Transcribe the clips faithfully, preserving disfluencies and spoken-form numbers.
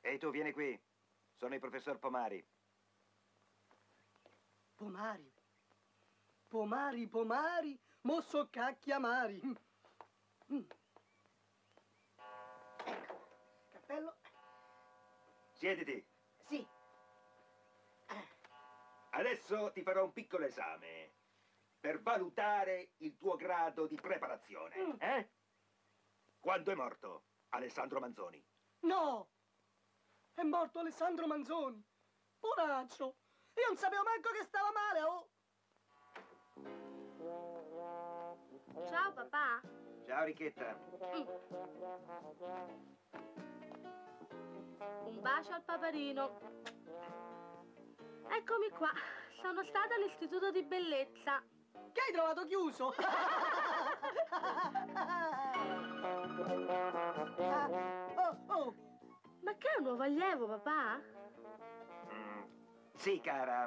Ehi tu, vieni qui. Sono il professor Pomari. Pomari? Pomari, Pomari, mosso cacchiamari. Mm. Ecco, cappello. Siediti. Sì. Adesso ti farò un piccolo esame per valutare il tuo grado di preparazione. Mm. Eh? Quando è morto Alessandro Manzoni? No! È morto Alessandro Manzoni. Poraccio! Io non sapevo manco che stava male, oh! Ciao papà. Ciao Richetta. Mm. Un bacio al paparino. Eccomi qua. Sono stata all'istituto di bellezza. Che hai trovato chiuso? oh, oh. Ma che è un nuovo allievo, papà? Mm, sì, cara.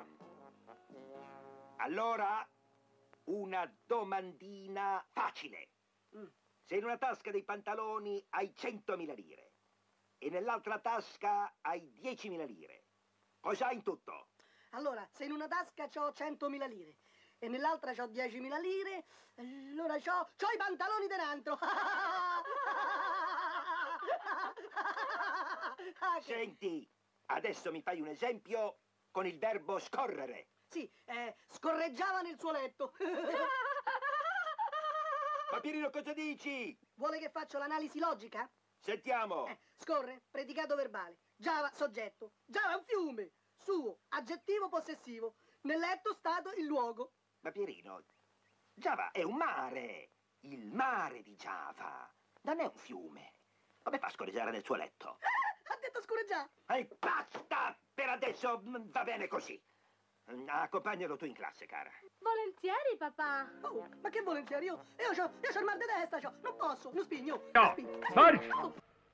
Allora, una domandina facile. Mm. Se in una tasca dei pantaloni hai centomila lire e nell'altra tasca hai diecimila lire, cosa hai in tutto? Allora, se in una tasca c'ho centomila lire e nell'altra c'ho diecimila lire, allora c'ho, c'ho i pantaloni dentro. Senti, adesso mi fai un esempio con il verbo scorrere. Sì, eh, scorreggiava nel suo letto. Papirino, cosa dici? Vuole che faccia l'analisi logica? Sentiamo. Eh, scorre, predicato verbale. Giava, soggetto. Giava è un fiume. Suo, aggettivo possessivo. Nel letto, stato, il luogo. Papirino, Giava è un mare. Il mare di Giava. Non è un fiume. Come fa a scorreggiare nel suo letto? Ah, ha detto scorreggiare. E basta! Per adesso mm, va bene così. Mm, Accompagnalo tu in classe, cara. Volentieri, papà. Oh, ma che volentieri? Io, io c'ho, io c'ho il mal di testa, c'ho. Non posso, non spigno. No, forza! Oh.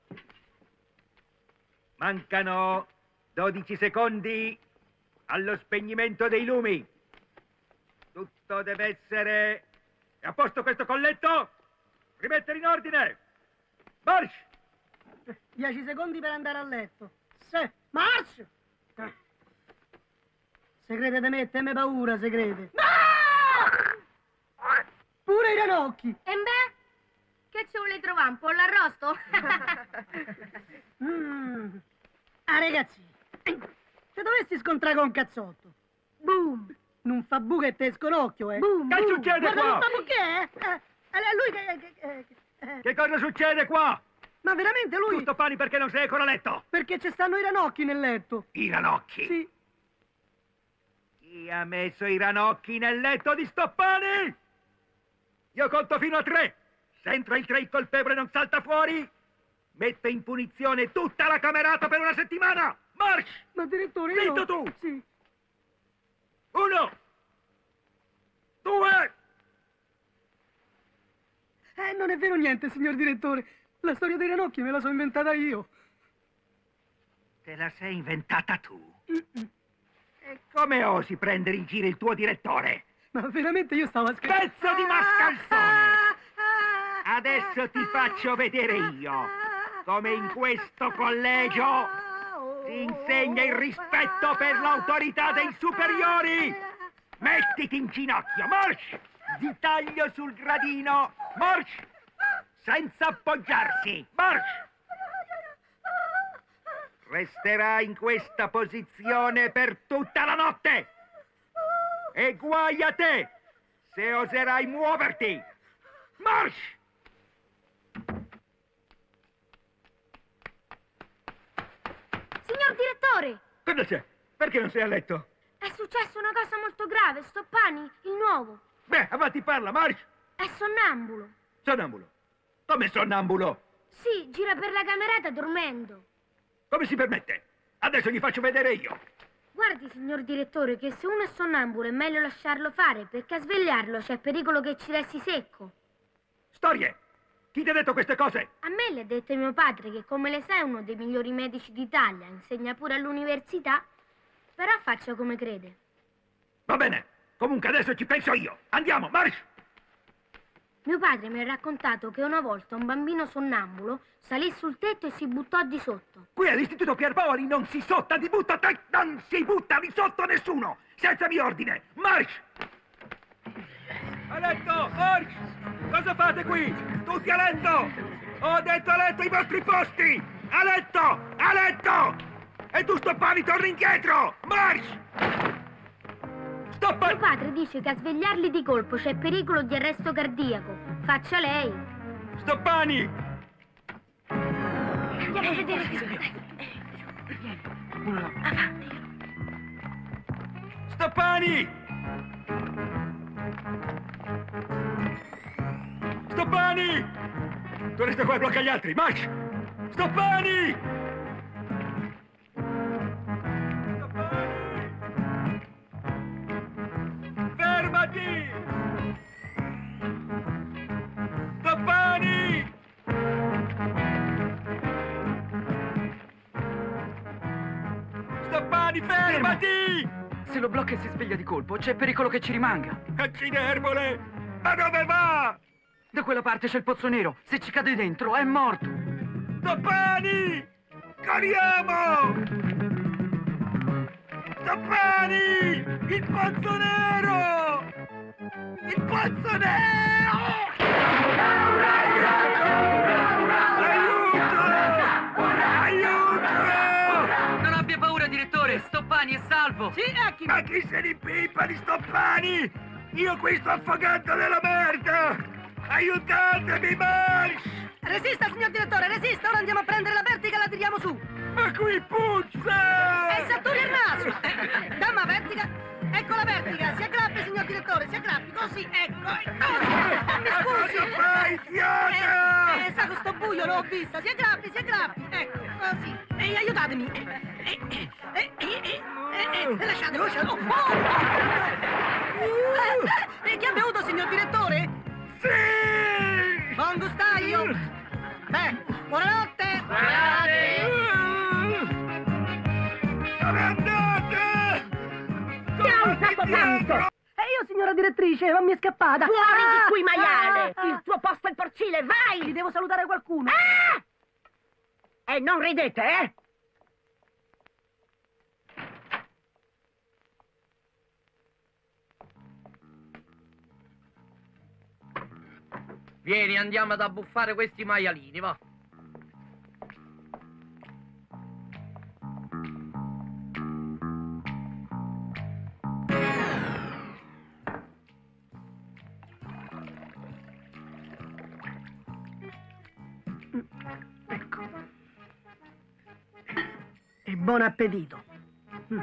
Mancano dodici secondi allo spegnimento dei lumi. Tutto deve essere... È a posto questo colletto? Rimettere in ordine! March! Dieci secondi per andare a letto. Se, marcia! Se crede di me, teme paura, se crede. Pure i ranocchi. E beh, che ci vuole trovare? Un pollo arrosto? mm. Ah, ragazzi, se dovessi scontrare con un cazzotto, Boom! non fa buca e te sconocchio, eh. Boom! Che boom. succede Guarda, qua? non fa buca, eh. eh. È lui che... che, che, che... Che cosa succede qua? Ma veramente lui... Tu Stoppani perché non sei ancora a letto? Perché ci stanno i ranocchi nel letto. I ranocchi? Sì. Chi ha messo i ranocchi nel letto di Stoppani? Io conto fino a tre. Se entra il tre il colpevole non salta fuori, metto in punizione tutta la camerata per una settimana. March! Ma direttore, io... Zitto tu! Sì. Uno! Due! Eh, non è vero niente, signor direttore. La storia dei ranocchi me la sono inventata io. Te la sei inventata tu? Mm-mm. E come osi prendere in giro il tuo direttore? Ma veramente io stavo a scherzare. Pezzo di mascalzone! Adesso ti faccio vedere io come in questo collegio si insegna il rispetto per l'autorità dei superiori! Mettiti in ginocchio, march! Ti taglio sul gradino, march! Senza appoggiarsi, march! Resterà in questa posizione per tutta la notte! E guai a te se oserai muoverti! March! Signor direttore, Cosa c'è? Perché non sei a letto? è successa una cosa molto grave. Stoppani, il nuovo, Beh, avanti, parla, march! è sonnambulo. Sonnambulo. Come sonnambulo? Sì, gira per la camerata dormendo. Come si permette? Adesso gli faccio vedere io. Guardi, signor direttore, che se uno è sonnambulo è meglio lasciarlo fare, perché a svegliarlo c'è pericolo che ci resti secco. Storie! Chi ti ha detto queste cose? A me le ha detto mio padre, che come le sa è uno dei migliori medici d'Italia, insegna pure all'università, però faccia come crede. Va bene. Comunque adesso ci penso io. Andiamo, march! Mio padre mi ha raccontato che una volta un bambino sonnambulo salì sul tetto e si buttò di sotto. Qui all'Istituto Pierpoli non si sotta di butta, te- non si butta di sotto nessuno, senza mio ordine. March! A letto, march! Cosa fate qui? Tutti a letto! Ho detto a letto i vostri posti! A letto! A letto! E tu, Stoppani, torni indietro! March! Stoppani! Mio padre dice che a svegliarli di colpo c'è pericolo di arresto cardiaco. Faccia lei. Stoppani! Andiamo a vedere che succede. Avanti. Stoppani! Stoppani! Tu resta qua e blocca gli altri, march! Stoppani! Stoppani! Fermati! Stoppani! Stoppani, fermati! Se lo blocca e si sveglia di colpo, c'è pericolo che ci rimanga. Acciderbole! Ma dove va? Da quella parte c'è il pozzo nero. Se ci cade dentro, è morto. Stoppani! Corriamo! Stoppani! Il pozzo nero! Il pozzo nero! Aiuto! Aiuto! Non abbia paura, direttore. Stoppani è salvo. Sì, ecco. Ma chi se ne pippa di Stoppani? Io qui sto affogando nella merda! Aiutatemi, Marsh! Resista, signor direttore, resista. Ora andiamo a prendere la vertica e la tiriamo su. Ma qui puzza! E satturi il naso. Eh, Damma vertica. Ecco la vertica. Si aggrappi, signor direttore, si aggrappi. Così, ecco. Così. Eh, mi scusi. Cosa fai, idiota? Eh, eh, sa questo buio, l'ho vista. Si aggrappi, si aggrappi. Ecco, così. E aiutatemi. Eh, eh, eh, eh, eh, eh, eh, lasciatelo, lasciatelo. Oh, oh. Eh, eh, chi ha bevuto, signor direttore? Sì! Buon gustaio. Beh, buonanotte. Buonanotte! Dove andate? Ti ha usato tanto! E io, signora direttrice, non mi è scappata. Fuori Ah, di qui, maiale! ah, ah. Il tuo posto è il porcile, vai! Gli devo salutare qualcuno. Ah! E non ridete, eh? Vieni, andiamo ad abbuffare questi maialini, va. Ecco. E buon appetito. Mm.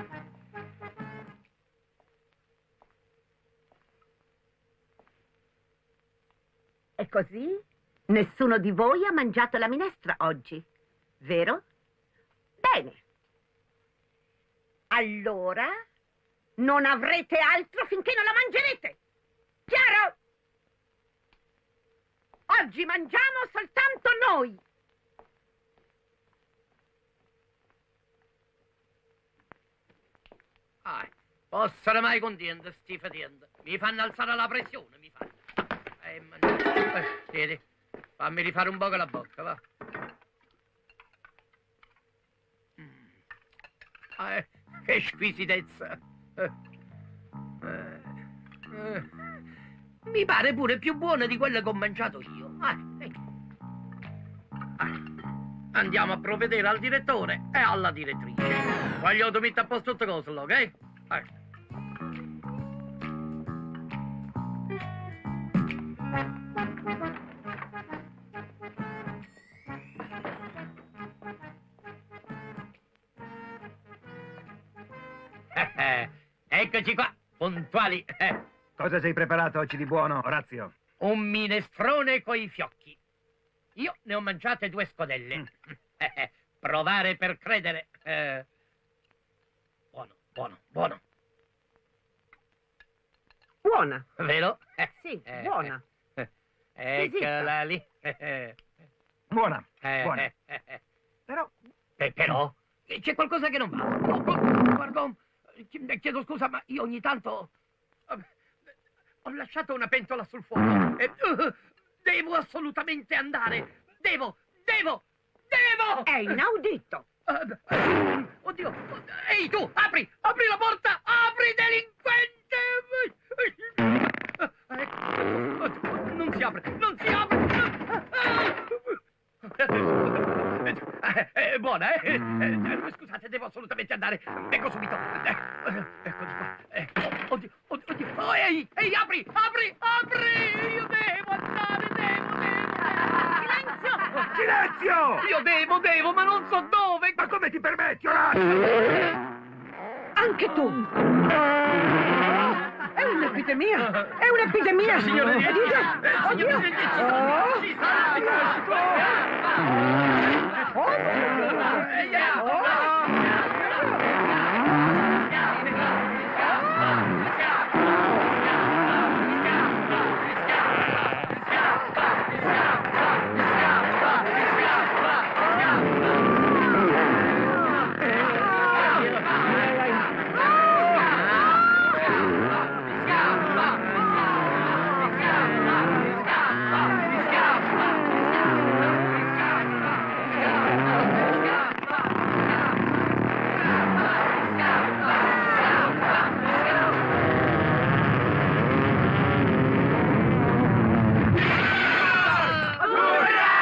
E così nessuno di voi ha mangiato la minestra oggi, vero? Bene. Allora non avrete altro finché non la mangerete. Chiaro? Oggi mangiamo soltanto noi. Ah, possono mai contendere, sti fetienti. Mi fanno alzare la pressione, mi fanno. Eh, mannaggia. Eh, vedi, fammi rifare un poco la bocca, va. Mm. Ah, eh, che squisitezza. Eh. Eh. Eh. Mi pare pure più buona di quella che ho mangiato io. Ah, eh. Ah. Andiamo a provvedere al direttore e alla direttrice. Voglio mettere a posto tutte cose, ok? Eh. Eh, eccoci qua, puntuali. Eh, Cosa sei preparato oggi di buono, Orazio? un minestrone coi fiocchi. Io ne ho mangiate due scodelle. Mm. Eh, eh, provare per credere. Eh, buono, buono, buono. Buona. Vero? Eh, Sì, eh, buona. eh, eccola lì. Eh, eh, Buona, eh, buona. eh, eh, eh. Però, Eh, però, eh, c'è qualcosa che non va. Oh, oh, pardon, eh, chiedo scusa, ma io ogni tanto eh, ho lasciato una pentola sul fuoco. E, uh, Devo assolutamente andare. Devo, devo, devo! È inaudito. Uh, uh, oddio, ehi tu, apri, apri la porta, apri delinquente! Uh, non si apre, non si apre! È buona, eh? eh? Scusate, devo assolutamente andare. Vengo subito. Eh, ecco di qua. Eh, oddio, oddio, oddio. Oh, ehi, ehi, apri, apri, apri! Io devo andare, devo, devo. Silenzio! Silenzio! Io devo, devo, ma non so dove. Ma come ti permetti, Orazio? Anche tu! È un'epidemia! È un'epidemia, signore! Oddio! Oddio! Oh! Ci sarà!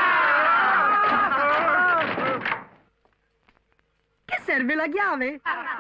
Serve la chiave?